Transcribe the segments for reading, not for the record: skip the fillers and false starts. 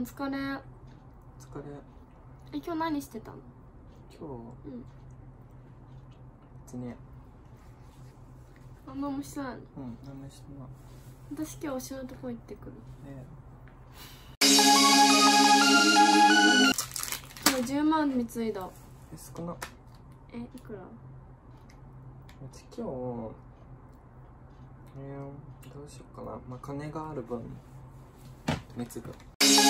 疲れ。今日何してたの？ 今日、別に何もしてないの？ 何もしてない。 私今日推しのとこ行ってくる。今日10万貢いだ。 少な。 いくら？ うち今日どうしようかな。まあ金がある分貢ぐ。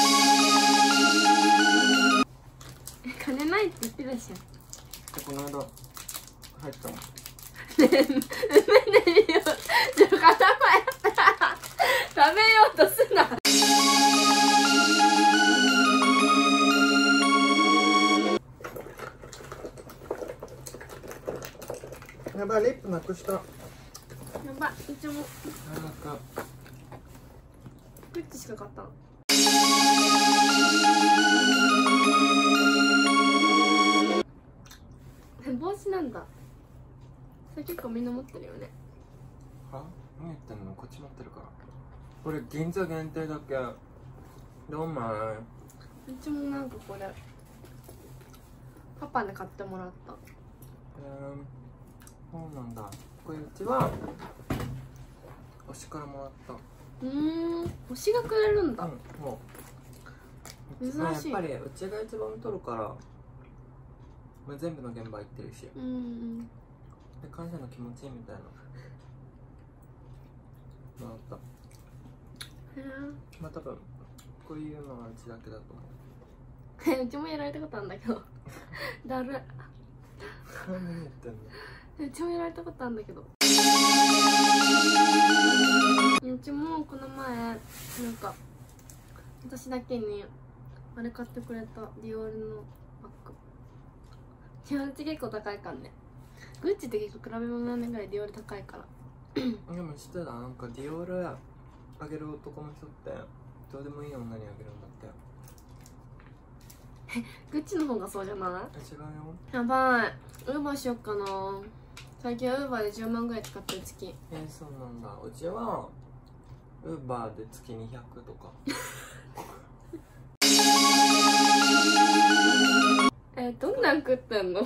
金ないって言ってたじゃん。 この間入ったの。 ねえ、梅ねりよ。ちょっと片前食べようとすな。 やばい、リップなくした。 やばい、うちも。 なんかグッチしか買ったの。帽子なんだ。それ結構みんな持ってるよね。 何言ってんの？こっち持ってるから。これ銀座限定だけ。どうもー。 うちもなんかこれパパに買ってもらった。 そうなんだ。これうちは推しからもらった。 推しがくれるんだ。 もう珍しい。 やっぱりうちが一番取るから、まあ、全部の現場行ってるし、で感謝の気持ちみたいなもらった。まあ多分こういうのはうちだけだと思う。 うちもやられたことあるんだけどだる。 何言ってんの？ うちもやられたことあるんだけど。うちもこの前なんか私だけにあれ買ってくれたディオールのバッグ。うち結構高いからね。グッチって結構比べ物なんぐらいディオール高いから。 でも知ってた？なんかディオールあげる男の人ってどうでもいい女にあげるんだって。 グッチの方がそうじゃない？ 違うよ。 やばい、ウーバーしよっかな。最近ウーバーで10万ぐらい使ってる月。 そうなんだ。うちはウーバーで月200とか。 どんなん食ってんの？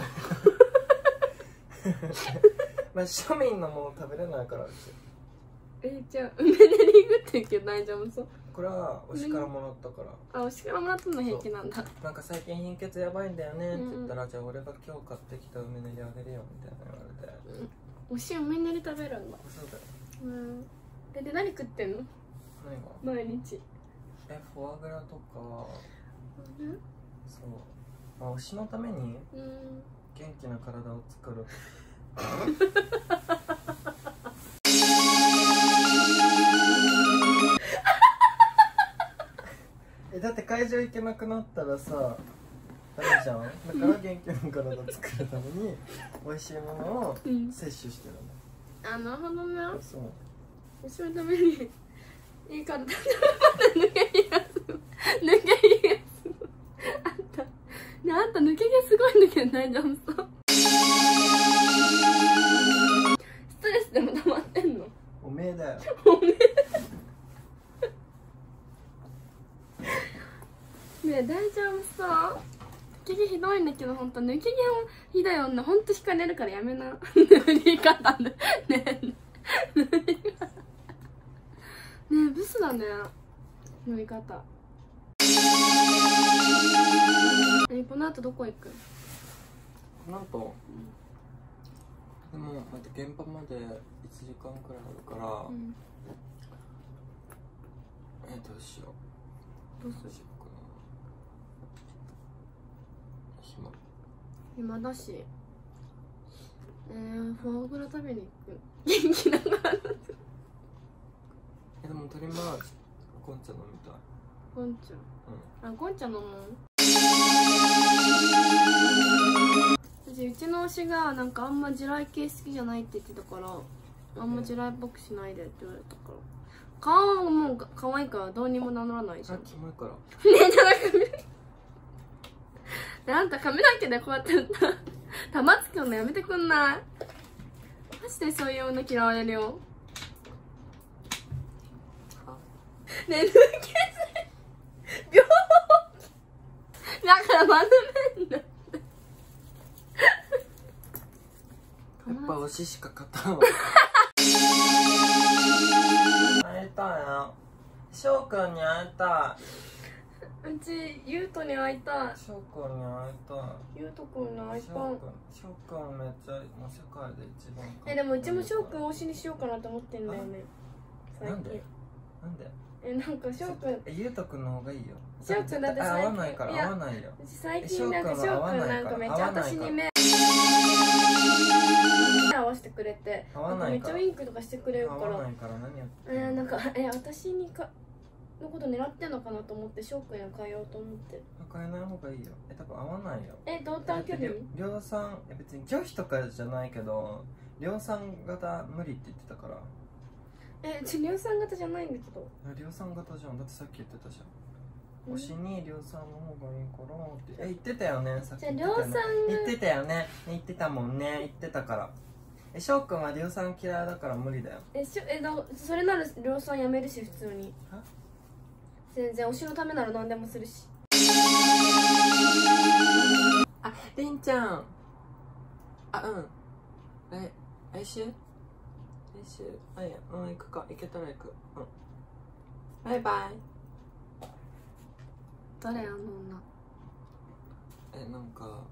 まあ庶民のもの食べれないからうち。 じゃあ梅練り食ってるけど大丈夫そう？ これは推しからもらったから。 推しからもらったの平気なんだ。 なんか最近貧血やばいんだよねって言ったら、じゃあ俺が今日買ってきた梅練りあげるよみたいな言われて。 推し梅練り食べるんだ。 そうだよ。 で何食ってんの？ 何が？ 毎日。 フォアグラとか。そう。まあ推しのために元気な体を作る。だって会場行けなくなったらさダメじゃん。だから元気な体を作るために美味しいものを摂取してるの。 なるほどね。 そう。 推しのためにいい体で抜け毛がすごい。あんた抜け毛すごいんだけど大丈夫そう？ストレスでも溜まってんの？ おめえだよ。 おめえねえ大丈夫そう？抜け毛ひどいんだけど、ほんと抜け毛もひどい女ほんと惹かれるからやめな。塗り方ねえ塗り方ねえブスだね塗り方。この後どこ行く？ この後、でもまた現場まで1時間くらいあるから、どうしよう。どうしようかな。 暇だし、フォアグラ食べに行く。元気ながら。でもとりあえずゴンチャ飲みたい。 ゴンチャ。ゴンチャ飲む？うちの推しがなんかあんま地雷系好きじゃないって言ってたから、あんま地雷っぽくしないでって言われたから。顔も可愛いからどうにもならないじゃん。 キモいから。 ねえじゃなくて。であんた髪の毛でこうやって玉つくのやめてくんない？マジでそういう女嫌われるよ。ねえ抜けず両方だから丸めんな。 やっぱ推ししか勝たんわ。会いたいな。翔くんに会いたい。 うちゆうとに会いたい。 翔くんに会いたい。 ゆうとくんに会いたい。 翔くんめっちゃもう世界で一番。 でもうちも翔くん推しにしようかなと思ってんだよね。最近。 なんで？なんで？ なんか翔くん。 ゆうとくんの方がいいよ。 翔くんだって最近。 合わないから合わないよ。 最近なんか翔くんなんかめっちゃ私に目合わせてくれて、めっちゃウインクとかしてくれるから。 合わないから何やってんの？ なんか私にかのこと狙ってんのかなと思って翔くんに変えようと思って。 変えない方がいいよ。多分合わないよ。 同担距離？ 量産別に拒否とかじゃないけど量産型無理って言ってたから。 量産型じゃないんだけど。 量産型じゃん。だってさっき言ってたじゃん。推しに量産の方がいいからって言ってたよね。さっきじゃあ量産言ってたよね。言ってたもんね。言ってたから。翔くんは量産嫌いだから無理だよ。 それなら量産やめるし普通に。全然推しのためなら何でもするし。 あ、りんちゃん。あ、うん。来週あ、いや、行くか。行けたら行く。バイバイ。 誰あの女？ なんか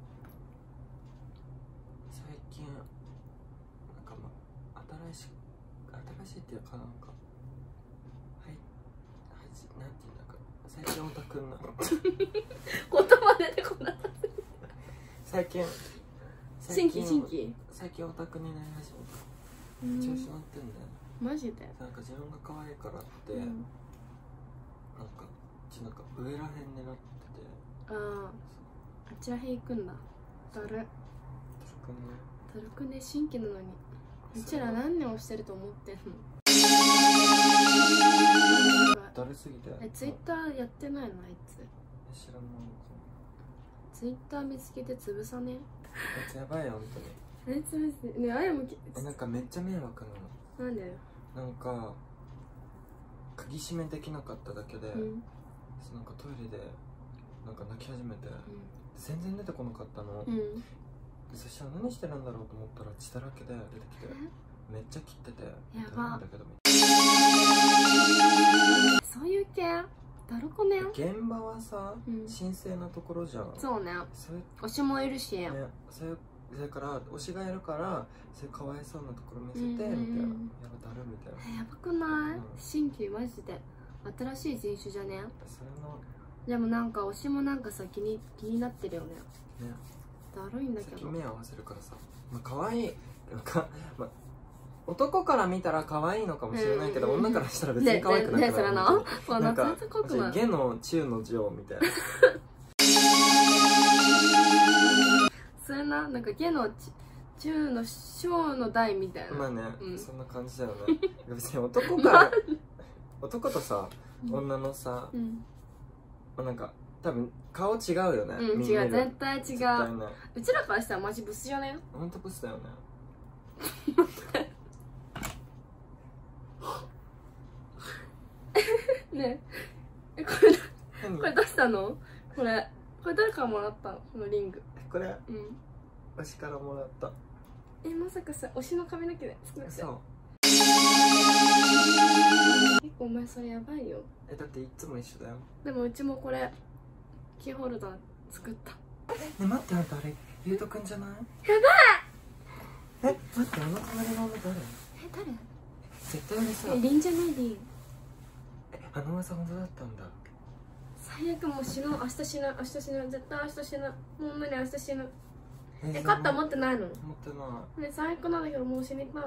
最近なんか新しいっていうかなんかなんていうんだか最近オタクになった言葉出てこなかった。 最近最近オタクになり始めた。調子乗ってんだよ。 マジで？ なんか自分が可愛いからって、なんか上らへん狙ってて。 あちらへん行くんだ。だるくね。新規なのにうちら何年押してると思ってんの？ だるすぎて。 ツイッターやってないのあいつ？ 知らない。 ツイッター見つけて潰さね。 やばいよ本当に。 ね、あやもなんかめっちゃ迷惑なの。 なんで？ なんか鍵閉めできなかっただけで、なんかトイレでなんか泣き始めて、全然出てこなかったの。そしたら何してるんだろうと思ったら血だらけで出てきて、めっちゃ切ってて。 やば。 だけどそういう系だるこね。 現場はさ、神聖なところじゃん。 そうね。推しもいるし、 それから推しがいるからそういうかわいそうなところ見せてみたいな。やばだるみたいな。 やばくない？新規マジで新しい人種じゃね？ それのでもなんか推しもなんかさ気になってるよね。だるいんだけど。 先目合わせるからさ、可愛いなんか男から見たら可愛いのかもしれないけど、女からしたら別に可愛くなくなる。なんか下の中の上みたいな。 それなんか下の中の小の大みたいな。 まあね、そんな感じだよね。別に男とさ、女のさ、なんか多分顔違うよね。 違う、絶対違う。うちらからしたらマジブスじゃね？ ほんとブスだよね。 ねえ、これ出したの？これ誰からもらったの？このリング。 これ推しからもらった。 まさかさ、推しの髪の毛で作って。そう。結構お前それやばいよ。 だっていつも一緒だよ。 でもうちもこれキーホルダー作った。 待ってあれゆうとくんじゃない？ やばい。待って、あの隣の女誰？ 誰？ 絶対あれさ。 リンじゃない？リン。 あの噂本当だったんだ。 最悪もう死ぬ。明日死ぬ。絶対明日死ぬ。もう無理、明日死ぬ。カッター持ってないの？持ってない。 ね、最悪なんだけどもう死にたい。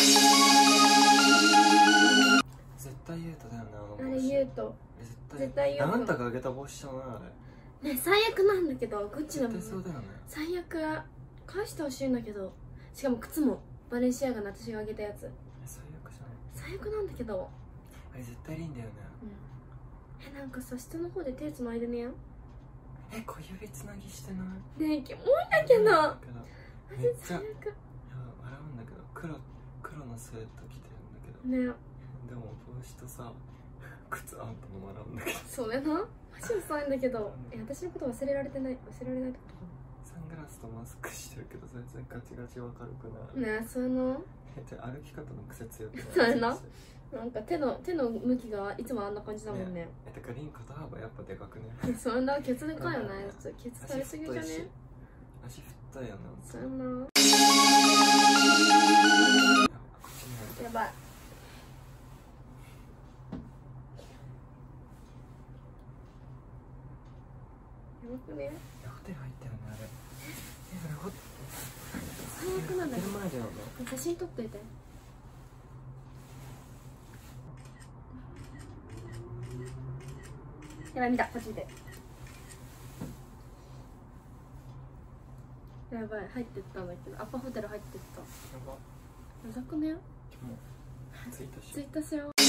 絶対ユウトだよね、 あれユウト。絶対ユウト。 あんたがあげた帽子じゃないあれ。ね、最悪なんだけど、グッチのも絶対そうだよね。 最悪返してほしいんだけど、しかも靴もバレンシアガの私があげたやつ。 最悪じゃない？最悪なんだけど。 あれ絶対いいんだよね。 なんかさ、下の方で手つないでね。 小指つなぎしてない？ ねえ、キモいんだけど。 めっちゃ笑うんだけど、黒のスウェット着てるんだけどね。でも帽子とさ、靴あんたも笑うんだけど。 それな、ママジ遅いんだけど、私のこと忘れられてない、忘れられないってことかな。 サングラスとマスクしてるけど全然ガチガチわかるくないねえ、そういうの歩き方の癖強くないそういうのなんか手の向きがいつもあんな感じだもんね。 だからリン肩幅やっぱでかくね。 そんなケツでかいよね。ケツ垂れすぎじゃね。 足太いよね。 そんな。やばい。やばくね。 ホテル入ったよねあれ。 最悪なんだよ。 前だよね。 写真撮っといて。やばい、見た、こっち見て。やばい、入ってったんだけど、アパホテル入ってった。やば。うざくね。もうツイートしよう。 ツイートしよう。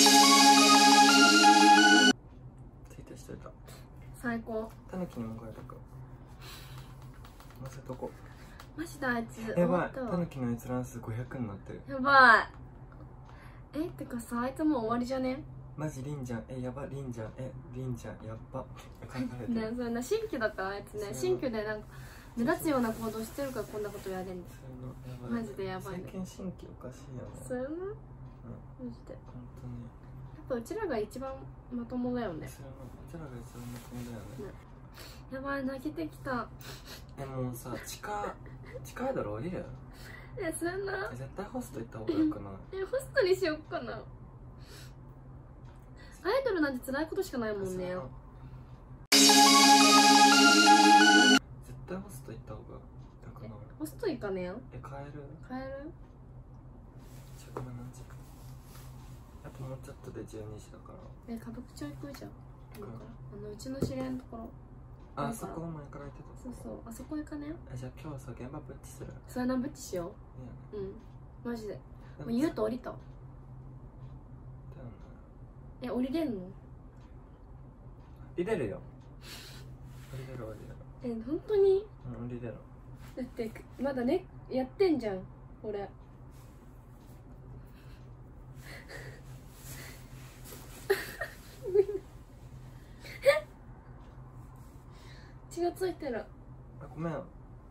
ツイートしといた。 最高。 タヌキにも書いたか。載せとこ。 マジだ、あいつ。 やばい、タヌキの閲覧数500になってる。 やばい。ってかさ、あいつもう終わりじゃね。 マジリンじゃん、やばリンじゃん、リンじゃん、やっば。 ね、それな、新居だからあいつね、新居でなんか目立つような行動してるからこんなことやれんだよ。マジでやばいね。 最近新規おかしいよね。 そうやな。マジで。本当に。やっぱうちらが一番まともだよね。 うちらが一番まともだよね。 やばい、泣けてきた。 もうさ、地下アイドル降りる？ そうやな。 絶対ホスト行った方がよくない？ ホストにしよっかな。アイドルなんて辛いことしかないもんね。 絶対ホスト行った方がよくない？ ホスト行かねえよ。 帰る？ 帰る？ ごめん、何時？やっぱもうちょっとで12時だから。 歌舞伎町行くじゃん。うちの知り合いのところ。 あそこ前から行ってた。 そうそう、あそこ行かねえよ。 じゃあ今日さ、現場ブッチする？ それな、ブッチしよう。うん、マジで。もう言うと降りた。降りれんの？ 降りれるよ。降りれる。 本当に？ うん、降りれる。 だってまだね、やってんじゃん俺。血がついてる。 ごめん。 も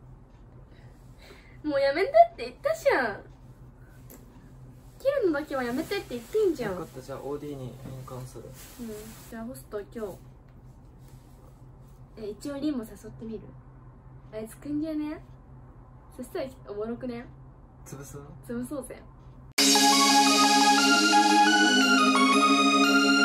うやめてって言ったじゃん。切るのだけはやめてって言ってんじゃん。 分かった、じゃあ OD に変換する。 じゃあホスト今日一応リンも誘ってみる？あいつくんじゃね？そしたらおもろくね？ 潰す？ 潰そうぜ。